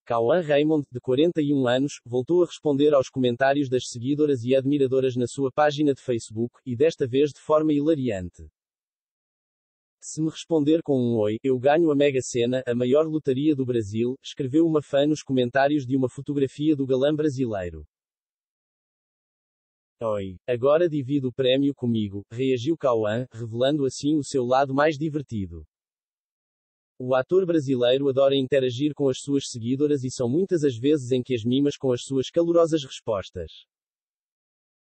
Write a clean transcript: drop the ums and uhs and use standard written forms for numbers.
Cauã Raymond, de 41 anos, voltou a responder aos comentários das seguidoras e admiradoras na sua página de Facebook, e desta vez de forma hilariante. Se me responder com um oi, eu ganho a Mega Sena, a maior lotaria do Brasil, escreveu uma fã nos comentários de uma fotografia do galã brasileiro. Oi. Agora divide o prémio comigo, reagiu Cauã, revelando assim o seu lado mais divertido. O ator brasileiro adora interagir com as suas seguidoras e são muitas as vezes em que as mimas com as suas calorosas respostas.